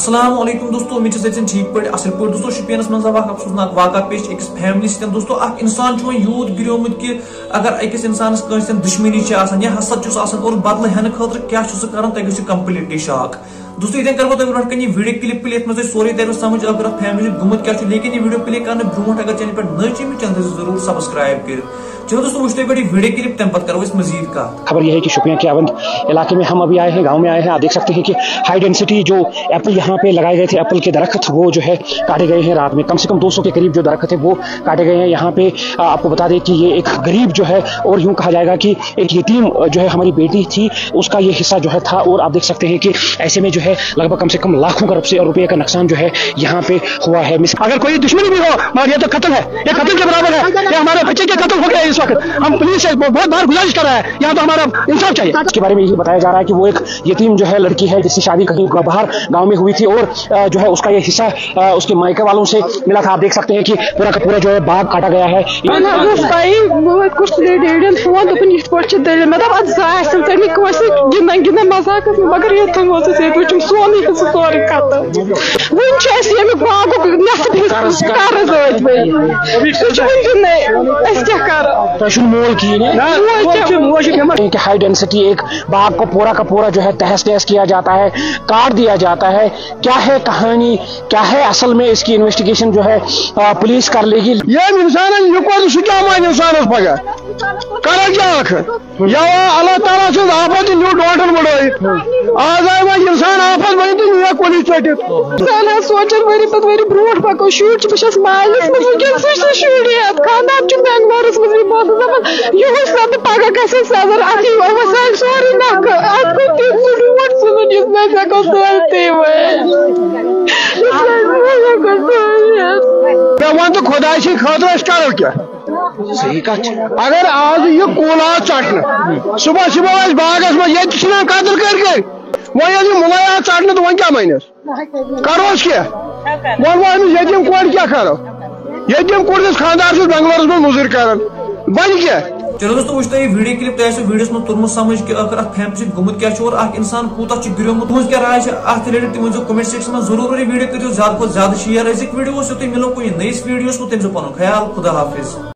السلام علیکم دوستو امید چھِ ٹھیک پٲٹھۍ اصل پٲٹھۍ دوستو شپینس منٛز آو اکھ افسوسناک واقعہ پیش أکِس فیملی سۭتۍ دوستو اکھ انسان چھُ وۄنۍ یوٗت گِریومُت کہِ اگر أکِس انسانس کٲنٛسہِ سۭتۍ دُشمنی چھِ آسان یا حسد چھُس آسان اور بدلہٕ ہٮ۪نہٕ خٲطرٕ کیٛاہ چھُ سُہ کران تۄہہِ گٔژھِو کمپلیٹلی شاک دوستو ییٚتٮ۪ن کرٕ بہٕ تۄہہِ برونٛٹھ کَنہِ یہِ ویڈیو کلپ پلے یتھ منٛز تۄہہِ سورُے ترِ سمجھ اگر اتھ فیملی گوٚمُت کیٛاہ چھُ لیکن یہِ ویڈیو پلے کرنہٕ برونٛٹھ اگر چینل پٮ۪ٹھ نٔے چھِ أمِس چینل تھٲیزیو ضروٗر سبسکرایب کٔرِتھ چلو دوستو وٕچھو تُہۍ گۄڈٕ یہِ ویڈیو کلپ تمہِ پتہٕ کرو أسۍ مزید کتھ خبر یہ ہے کہ شوپیاں کے اونت علاقے میں ہم ابھی آئے ہیں گاؤں میں آئے ہیں آپ دیکھ سکتے ہیں کہ ہائی ڈینسٹی جو ایپل یہاں پہ لگائے گئے تھے ایپل کے درخت وہ جو ہے کاٹے گئے ہیں رات میں کم سے کم 200 کے قریب جو درخت ہے وہ کاٹے گئے ہیں یہاں پہ آپ کو بتا دیں کہ یہ ایک غریب جو ہے اور یوں کہا جائے گا کہ ایک یتیم جو ہے ہماری بیٹی تھی اس کا یہ حصہ جو ہے تھا اور آپ دیکھ سکتے ہیں کہ ایسے میں جو ہے لگ بھگ کم سے کم لاکھوں کا روپے کا نقصان جو ہے یہاں پہ ہوا ہے اگر کوئی دشمنی بھی ہو مگر یہ تو قتل ہے یہ قتل کے برابر ہے یہ ہمارے بچے کے قتل ہو گیا ہے اس وقت ہم پولیس سے بہت بار گزارش کر رہا ہے یہاں تو ہمارا انصاف چاہیے اس کے بارے میں یہ بتایا جا رہا ہے کہ وہ ایک یتیم جو ہے لڑکی ہے جس کی شادی کہیں باہر گاؤں میں ہوئی تھی اور جو ہے اس کا یہ حصہ اس کے مائکے والوں سے ملا تھا آپ دیکھ سکتے ہیں کہ پورا کا پورا جو ہے باغ کاٹا گیا ہے کہ ہائی ڈینسٹی ایک باغ کو پورا کا پورا جو ہے تہس تہس کیا جاتا ہے کاٹ دیا جاتا ہے کیا ہے کہانی کیا ہے اصل میں اس کی انویسٹیگیشن جو ہے پولیس کر لے گی یہ انسان انسانس پگہ کر کیا یا اللہ تعالیٰ سن آفت نیو ڈوٹن بڑھائت آز آئی وی انسان آفت بنی تو نیا کلی ٹھٹت انسان سوچان وری پتہ وری برونٹ پکو شُر بہٕ مالس منٛز وٕنکٮ۪ن سُہ شُرۍ ہٮ۪تھ خاندار چھُ بینگلورس منٛز بہٕ دپان یِہُس نتہٕ پگہہ گژھِ سزا اتھ یی وسایل سورُے نکھٕ اتھ گوٚو تیُتھ روٗد ژھٕنُن یُس نہٕ أسۍ ہٮ۪کو سٲلتٕے مےٚ وَن تہٕ خۄداے سٕنٛدِ خٲطرٕ أسۍ کرو کیٛاہ صحیح کتھ اگر آج یہ کُل آو ژٹنہٕ صبح صبح آسہِ باغس منٛز ییٚتہِ ژھٕنان قتل کٔرۍ وۄنۍ ییٚلہِ یہِ مُلٲے آو ژٹنہٕ تہٕ وۄنۍ کیٛاہ بنٮ۪س کروس کیٛاہ وۄنۍ وۄنۍ أمِس یتیٖم کورِ کیٛاہ کرو یتیٖم کورِ گژھِ خانٛدار چھُس بنگلورس منٛز مُزوٗرۍ کران بنہِ کیٛاہ چلو دوستو وٕچھ تۄہہِ یہِ ویڈیو کلپ تۄہہِ آسیو ویڈیوس منٛز توٚرمُت سمجھ کہِ ٲخٕر اتھ فیملی سۭتۍ گوٚمُت کیٛاہ چھُ اور اکھ انسان کوٗتاہ چھُ گِریومُت تُہنٛز کیٛاہ راے چھِ اتھ رِلیٹڈ تہِ ؤنۍزیو کومنٹ سیکشن منٛز ضروٗر اور یہِ ویڈیو کٔرِو زیادٕ کھۄتہٕ زیادٕ شِیر أزِکۍ ویڈیوز یوٚتُے مِلو کُنہِ نٔیِس ویڈیوس کُن تٔمۍ سُہ پنُن خیال خدا حافظ